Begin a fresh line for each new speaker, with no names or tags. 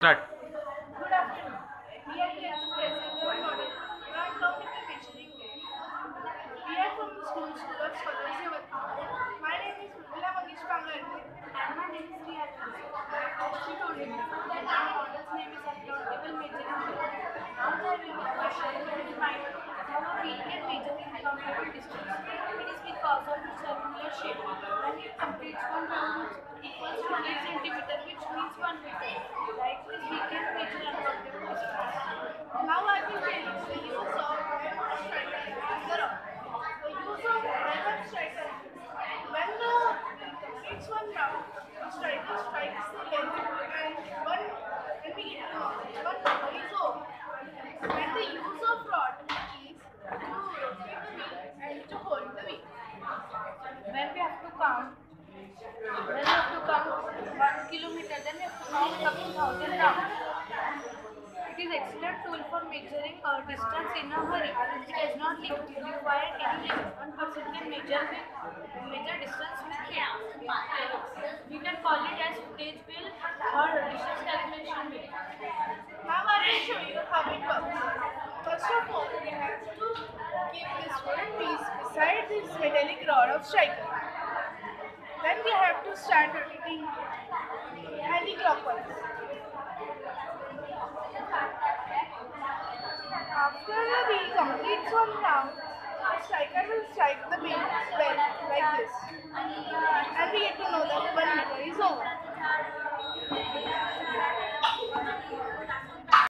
Start.
Good afternoon. We are here to present our model non-topical measuring game. We are from the School of Scholars Yavatmal. My name is Mrudula Mangesh Pangarkar and my name is Riya.Anand.Jaiswal. As she told you before that our model's name is uncountable measuring game. Now I will question you to define how a wheel can measure uncountable distance. It is because of its circular shape. When it completes one round, it equals to 8 centimeter, which means 1 meter. Like this, we can measure uncountable distance. Now I will tell you the use of web striker and the rod. The use of web striker is when the wheel completes one round, the striker strikes the length and one and we one number is over. And the use of rod is to rotate the wheel and to hold the wheel. When we have to count, when we have to count 1 kilometer, then we have to count up to 1,000 rounds. It is excellent tool for measuring a distance in a hurry. It does not require any limit. One person can measure distance with it. We can call it as footage wheel or distance calculation wheel. Now I will show you how it works. First of all, we have to keep this wooden piece beside this metallic rod of striker. Then we have to start rotating anti-clockwise. After the wheel completes one round, the striker will strike the wheel well like this. And we get to know that 1 meter is over.